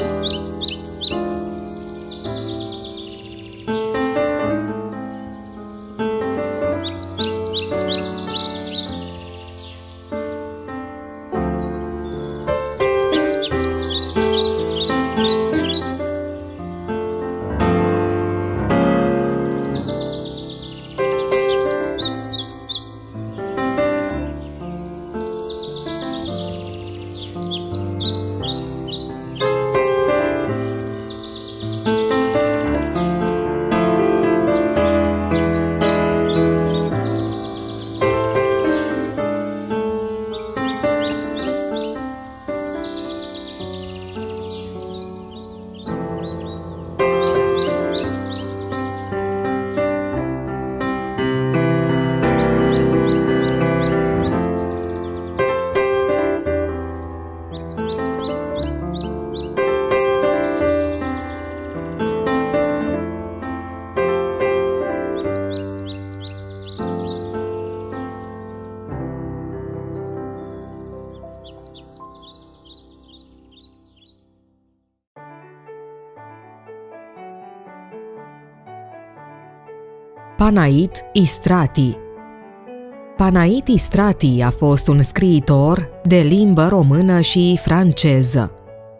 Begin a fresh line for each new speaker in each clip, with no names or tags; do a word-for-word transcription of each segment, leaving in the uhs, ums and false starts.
Panait Istrati. Panait Istrati a fost un scriitor de limbă română și franceză.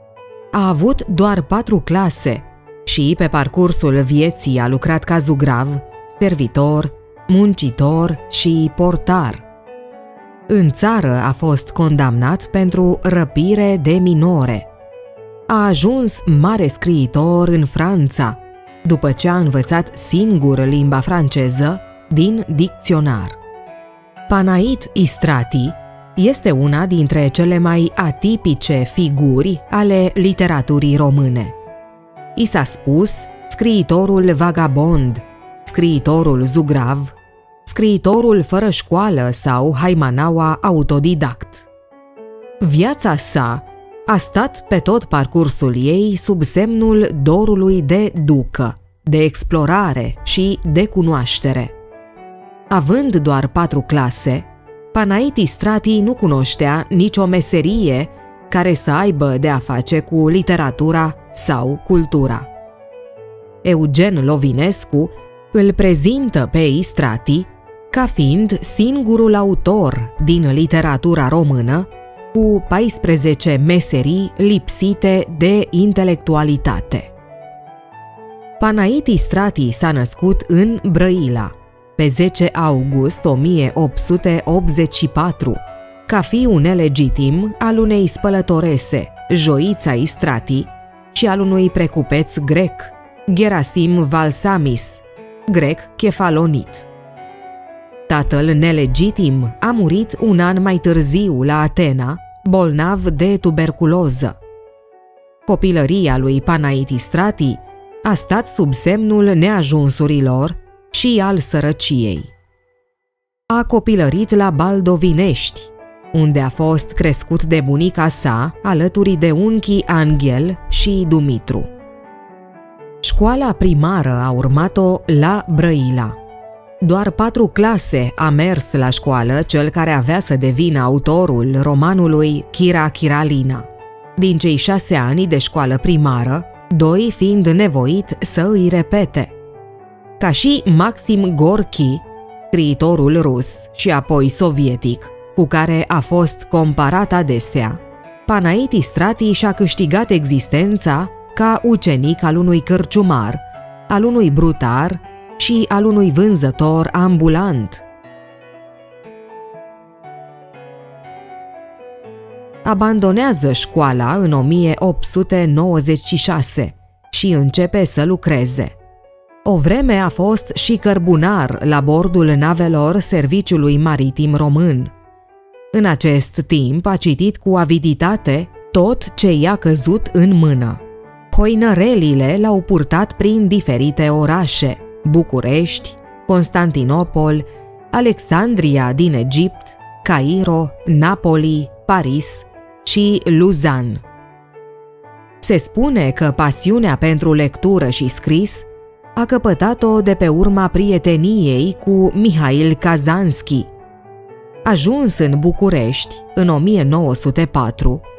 A avut doar patru clase și pe parcursul vieții a lucrat ca zugrav, servitor, muncitor și portar. În țară a fost condamnat pentru răpire de minore. A ajuns mare scriitor în Franța, după ce a învățat singur limba franceză din dicționar. Panait Istrati este una dintre cele mai atipice figuri ale literaturii române. I s-a spus scriitorul vagabond, scriitorul zugrav, scriitorul fără școală sau haimanaua autodidact. Viața sa a stat pe tot parcursul ei sub semnul dorului de ducă, de explorare și de cunoaștere. Având doar patru clase, Panait Istrati nu cunoștea nicio meserie care să aibă de a face cu literatura sau cultura. Eugen Lovinescu îl prezintă pe Istrati ca fiind singurul autor din literatura română cu paisprezece meserii lipsite de intelectualitate. Panait Istrati s-a născut în Brăila, pe zece august o mie opt sute optzeci și patru, ca fiu nelegitim al unei spălătorese, Joița Istrati, și al unui precupeț grec, Gerasim Valsamis, grec chefalonit. Tatăl nelegitim a murit un an mai târziu la Atena, bolnav de tuberculoză. Copilăria lui Panait Istrati a stat sub semnul neajunsurilor și al sărăciei. A copilărit la Baldovinești, unde a fost crescut de bunica sa alături de unchii Anghel și Dumitru. Școala primară a urmat-o la Brăila. Doar patru clase a mers la școală cel care avea să devină autorul romanului Chira Chiralina. Din cei șase ani de școală primară, doi fiind nevoit să îi repete. Ca și Maxim Gorki, scriitorul rus și apoi sovietic, cu care a fost comparat adesea, Panait Istrati și-a câștigat existența ca ucenic al unui cărciumar, al unui brutar și al unui vânzător ambulant. Abandonează școala în o mie opt sute nouăzeci și șase și începe să lucreze. O vreme a fost și cărbunar la bordul navelor Serviciului Maritim Român. În acest timp a citit cu aviditate tot ce i-a căzut în mână. Hoinărelile l-au purtat prin diferite orașe: București, Constantinopol, Alexandria din Egipt, Cairo, Napoli, Paris și Luzan. Se spune că pasiunea pentru lectură și scris a căpătat-o de pe urma prieteniei cu Mihail Kazanski. Ajuns în București în o mie nouă sute patru,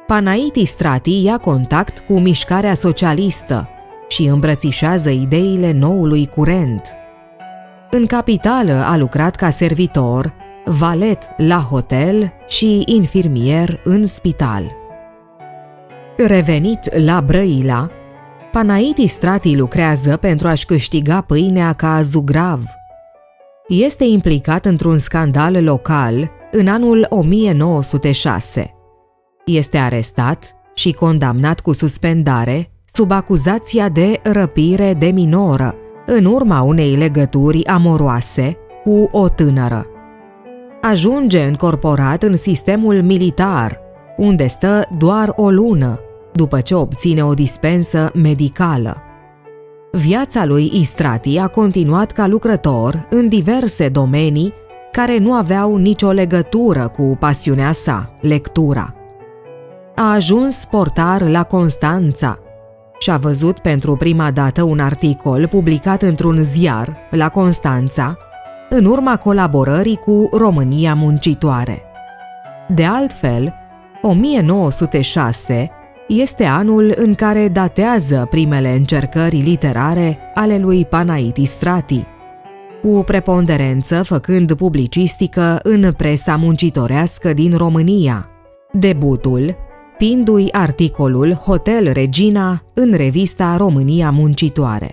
Panaiti Strati ia contact cu mișcarea socialistă și îmbrățișează ideile noului curent. În capitală a lucrat ca servitor, valet la hotel și infirmier în spital. Revenit la Brăila, Panaiti Strati lucrează pentru a-și câștiga pâinea ca zugrav. Este implicat într-un scandal local în anul o mie nouă sute șase. Este arestat și condamnat cu suspendare sub acuzația de răpire de minoră, în urma unei legături amoroase cu o tânără. Ajunge încorporat în sistemul militar, unde stă doar o lună, după ce obține o dispensă medicală. Viața lui Istrati a continuat ca lucrător în diverse domenii care nu aveau nicio legătură cu pasiunea sa, lectura. A ajuns portar la Constanța și a văzut pentru prima dată un articol publicat într-un ziar la Constanța, în urma colaborării cu România Muncitoare. De altfel, o mie nouă sute șase este anul în care datează primele încercări literare ale lui Panaiti Strati, cu preponderență făcând publicistică în presa muncitorească din România, debutul fiindu-i articolul Hotel Regina în revista România Muncitoare.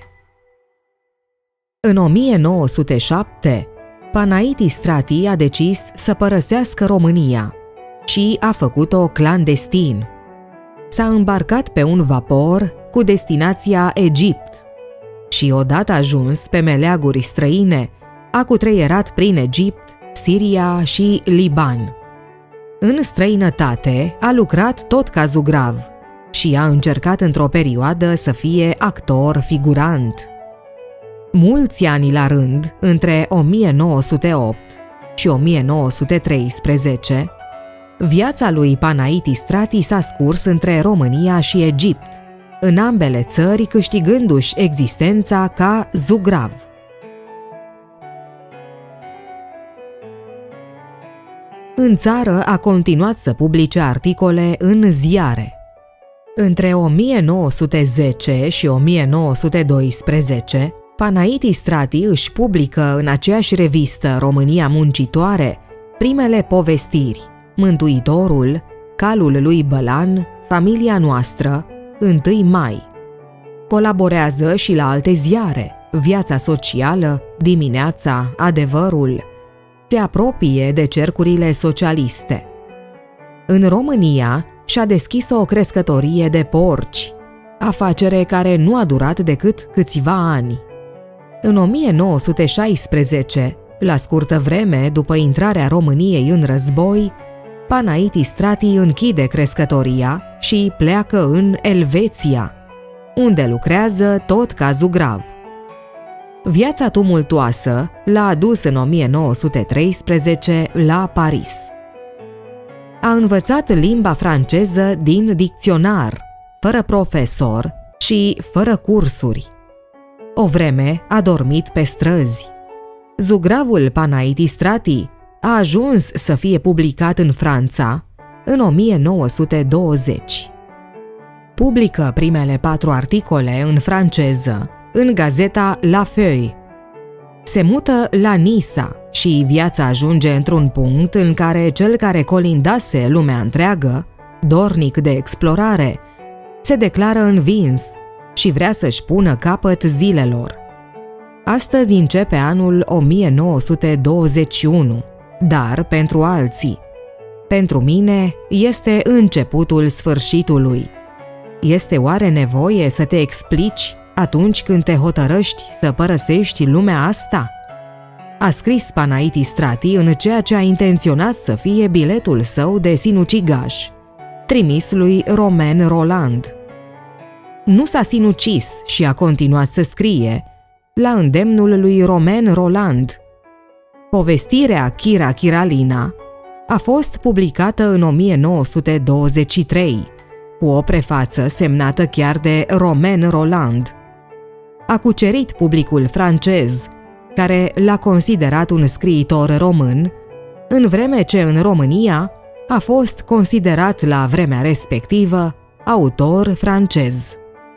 În o mie nouă sute șapte, Panaiti Strati a decis să părăsească România și a făcut-o clandestin. S-a îmbarcat pe un vapor cu destinația Egipt și, odată ajuns pe meleaguri străine, a cutreierat prin Egipt, Siria și Liban. În străinătate a lucrat tot ca zugrav și a încercat într-o perioadă să fie actor figurant. Mulți ani la rând, între o mie nouă sute opt și o mie nouă sute treisprezece, viața lui Panaiti Strati s-a scurs între România și Egipt, în ambele țări câștigându-și existența ca zugrav. În țară a continuat să publice articole în ziare. Între o mie nouă sute zece și o mie nouă sute doisprezece, Panaiti Strati își publică în aceeași revistă România Muncitoare primele povestiri: Mântuitorul, Calul lui Bălan, Familia noastră, întâi mai. Colaborează și la alte ziare, Viața socială, Dimineața, Adevărul. Se apropie de cercurile socialiste. În România și-a deschis o crescătorie de porci, afacere care nu a durat decât câțiva ani. În o mie nouă sute șaisprezece, la scurtă vreme după intrarea României în război, Panaiti Strati închide crescătoria și pleacă în Elveția, unde lucrează tot ca zugrav. Viața tumultuoasă l-a adus în o mie nouă sute treisprezece la Paris. A învățat limba franceză din dicționar, fără profesor și fără cursuri. O vreme a dormit pe străzi. Zugravul Panaiti Strati a ajuns să fie publicat în Franța în o mie nouă sute douăzeci. Publică primele patru articole în franceză în gazeta La Feuille. Se mută la Nisa și viața ajunge într-un punct în care cel care colindase lumea întreagă, dornic de explorare, se declară învins și vrea să-și pună capăt zilelor. Astăzi începe anul o mie nouă sute douăzeci și unu, dar pentru alții. Pentru mine este începutul sfârșitului. Este oare nevoie să te explici atunci când te hotărăști să părăsești lumea asta? A scris Panaiti Strati în ceea ce a intenționat să fie biletul său de sinucigaș, trimis lui Romain Rolland. Nu s-a sinucis și a continuat să scrie, la îndemnul lui Romain Rolland. Povestirea Chira Chiralina a fost publicată în o mie nouă sute douăzeci și trei, cu o prefață semnată chiar de Romain Rolland. A cucerit publicul francez, care l-a considerat un scriitor român, în vreme ce în România a fost considerat la vremea respectivă autor francez.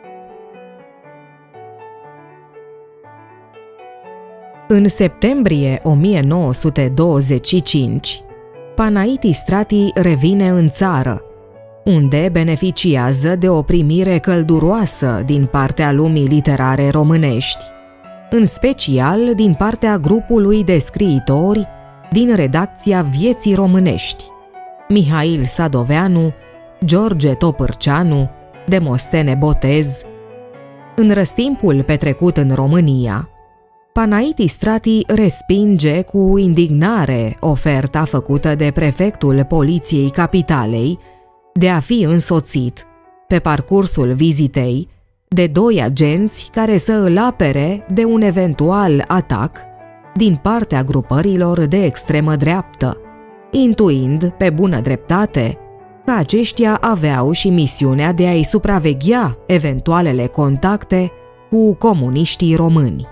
În septembrie o mie nouă sute douăzeci și cinci, Panaiti Strati revine în țară, unde beneficiază de o primire călduroasă din partea lumii literare românești, în special din partea grupului de scriitori din redacția Vieții Românești, Mihail Sadoveanu, George Topârceanu, Demostene Botez. În răstimpul petrecut în România, Panaiti Strati respinge cu indignare oferta făcută de prefectul Poliției Capitalei de a fi însoțit, pe parcursul vizitei, de doi agenți care să îl apere de un eventual atac din partea grupărilor de extremă dreaptă, intuind pe bună dreptate că aceștia aveau și misiunea de a-i supraveghea eventualele contacte cu comuniștii români.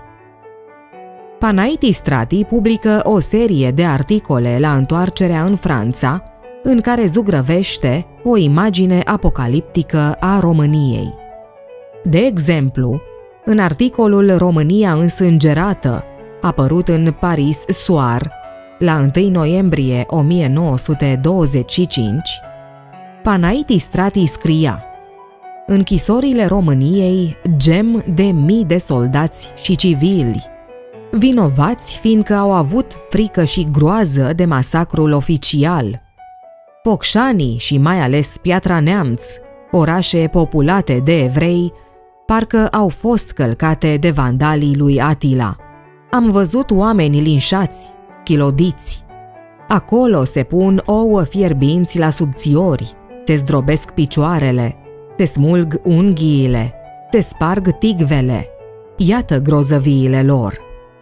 Panaiti Strati publică o serie de articole la întoarcerea în Franța, în care zugrăvește o imagine apocaliptică a României. De exemplu, în articolul România însângerată, apărut în Paris Soir, la întâi noiembrie o mie nouă sute douăzeci și cinci, Panaiti Strati scria: închisorile României gem de mii de soldați și civili, vinovați fiindcă au avut frică și groază de masacrul oficial. Focșanii și mai ales Piatra Neamț, orașe populate de evrei, parcă au fost călcate de vandalii lui Atila. Am văzut oameni linșați, schilodiți. Acolo se pun ouă fierbinți la subțiori, se zdrobesc picioarele, se smulg unghiile, se sparg tigvele. Iată grozăviile lor.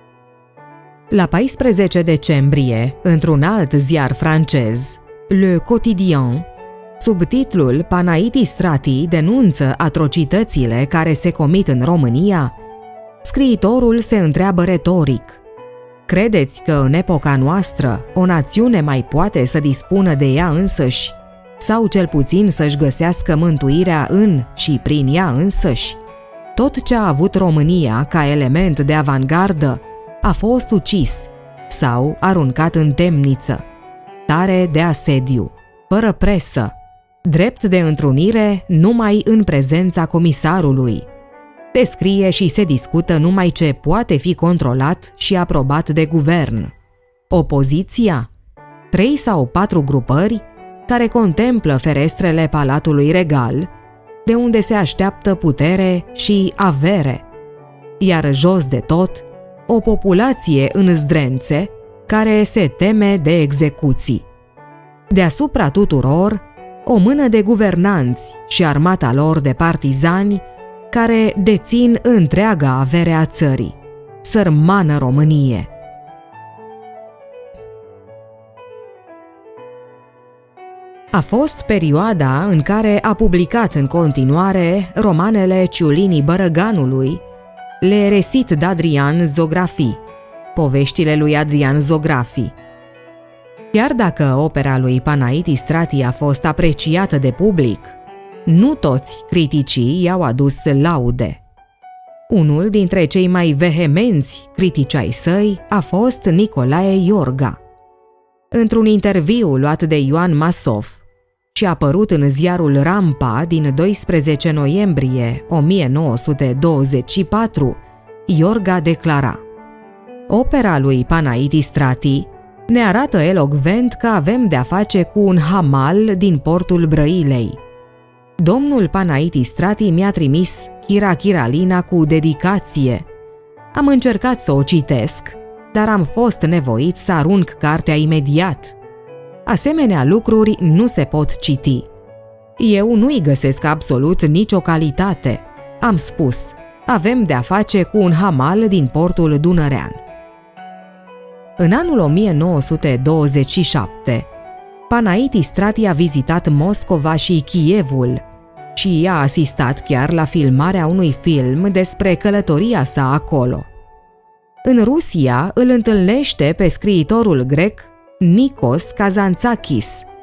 La paisprezece decembrie, într-un alt ziar francez, Le Quotidien, sub titlul Panaiti Strati denunță atrocitățile care se comit în România, scriitorul se întreabă retoric: credeți că în epoca noastră o națiune mai poate să dispună de ea însăși, sau cel puțin să-și găsească mântuirea în și prin ea însăși? Tot ce a avut România ca element de avangardă a fost ucis sau aruncat în temniță, stare de asediu, fără presă, drept de întrunire numai în prezența comisarului. Se scrie și se discută numai ce poate fi controlat și aprobat de guvern. Opoziția? Trei sau patru grupări care contemplă ferestrele Palatului Regal, de unde se așteaptă putere și avere, iar jos de tot, o populație în zdrențe care se teme de execuții. Deasupra tuturor, o mână de guvernanți și armata lor de partizani care dețin întreaga avere a țării. Sărmană Românie! A fost perioada în care a publicat în continuare romanele Ciulinii Bărăganului, Le Récits d'Adrian Zographie, poveștile lui Adrian Zographie. Chiar dacă opera lui Panaiti Strati a fost apreciată de public, nu toți criticii i-au adus laude. Unul dintre cei mai vehemenți critici ai săi a fost Nicolae Iorga. Într-un interviu luat de Ioan Masov și apărut în ziarul Rampa din doisprezece noiembrie o mie nouă sute douăzeci și patru, Iorga declara: opera lui Panaiti Strati ne arată elocvent că avem de-a face cu un hamal din portul Brăilei. Domnul Panaiti Strati mi-a trimis Chira Chiralina cu dedicație. Am încercat să o citesc, dar am fost nevoit să arunc cartea imediat. Asemenea lucruri nu se pot citi. Eu nu-i găsesc absolut nicio calitate. Am spus, avem de-a face cu un hamal din portul Dunărean. În anul o mie nouă sute douăzeci și șapte, Panaiti Strati a vizitat Moscova și Kievul și a asistat chiar la filmarea unui film despre călătoria sa acolo. În Rusia îl întâlnește pe scriitorul grec Nikos Kazantzakis,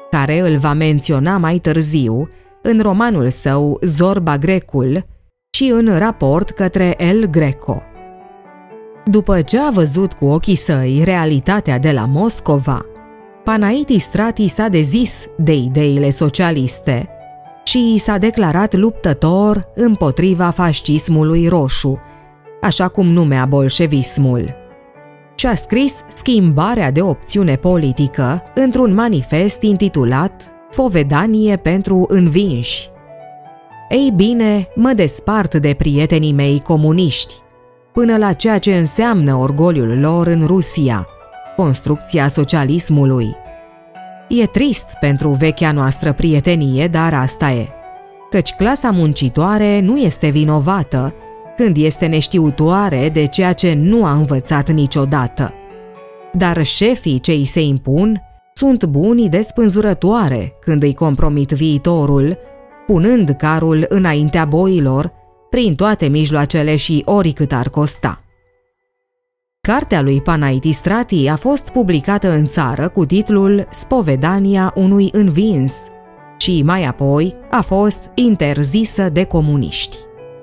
care îl va menționa mai târziu în romanul său Zorba Grecul și în raport către El Greco. După ce a văzut cu ochii săi realitatea de la Moscova, Panaiti Strati s-a dezis de ideile socialiste și s-a declarat luptător împotriva fascismului roșu, așa cum numea bolșevismul. Și-a scris Schimbarea de opțiune politică într-un manifest intitulat Spovedanie pentru învinși. Ei bine, mă despart de prietenii mei comuniști, până la ceea ce înseamnă orgoliul lor în Rusia, construcția socialismului. E trist pentru vechea noastră prietenie, dar asta e, căci clasa muncitoare nu este vinovată când este neștiutoare de ceea ce nu a învățat niciodată. Dar șefii ce îi se impun sunt buni de spânzurătoare când îi compromit viitorul, punând carul înaintea boilor, prin toate mijloacele și oricât ar costa. Cartea lui Panaiti Strati a fost publicată în țară cu titlul Spovedania unui învins și mai apoi a fost interzisă de comuniști.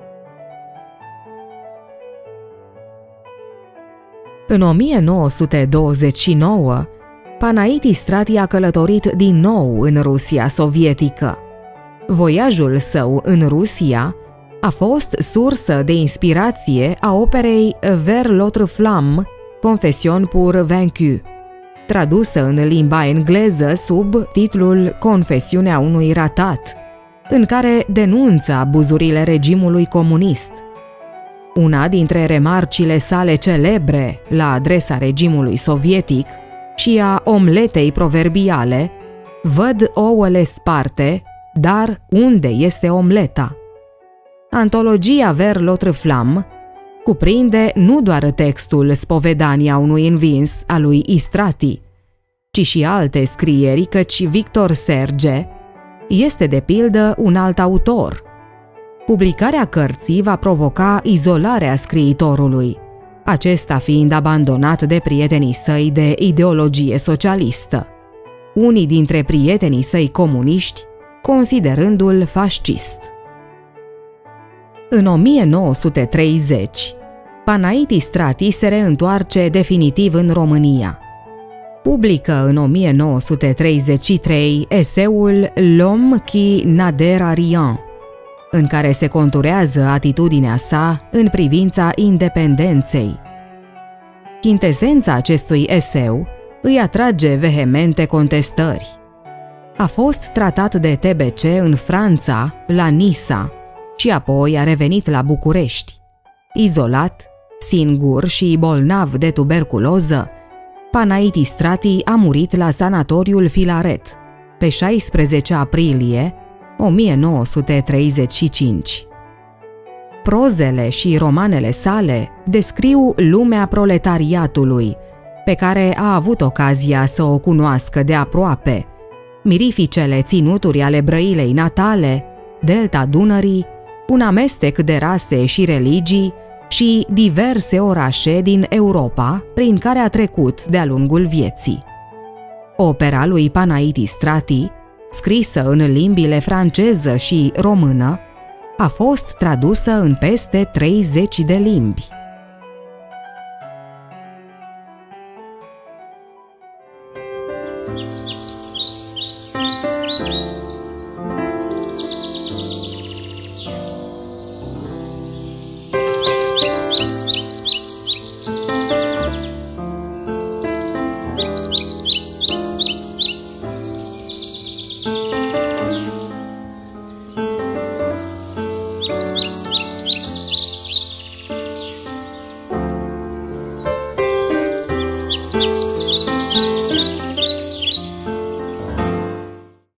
În o mie nouă sute douăzeci și nouă, Panaiti Strati a călătorit din nou în Rusia sovietică. Voiajul său în Rusia a fost sursă de inspirație a operei Vers l'autre flamme, Confession pour vaincu, tradusă în limba engleză sub titlul Confesiunea unui ratat, în care denunță abuzurile regimului comunist. Una dintre remarcile sale celebre la adresa regimului sovietic și a omletei proverbiale: văd ouăle sparte, dar unde este omleta? Antologia Vers l'autre flamme cuprinde nu doar textul Spovedania unui învins a lui Istrati, ci și alte scrieri, căci Victor Serge este de pildă un alt autor. Publicarea cărții va provoca izolarea scriitorului, acesta fiind abandonat de prietenii săi de ideologie socialistă, unii dintre prietenii săi comuniști considerându-l fascist. În o mie nouă sute treizeci, Panaiti Strati se reîntoarce definitiv în România. Publică în o mie nouă sute treizeci și trei eseul L'homme qui n'adhère à rien, în care se conturează atitudinea sa în privința independenței. Chintesența acestui eseu îi atrage vehemente contestări. A fost tratat de T B C în Franța, la Nisa, și apoi a revenit la București. Izolat, singur și bolnav de tuberculoză, Panaiti Strati a murit la sanatoriul Filaret pe șaisprezece aprilie o mie nouă sute treizeci și cinci. Prozele și romanele sale descriu lumea proletariatului, pe care a avut ocazia să o cunoască de aproape, mirificele ținuturi ale Brăilei natale, delta Dunării, un amestec de rase și religii și diverse orașe din Europa prin care a trecut de-a lungul vieții. Opera lui Panaiti Strati, scrisă în limbile franceză și română, a fost tradusă în peste treizeci de limbi.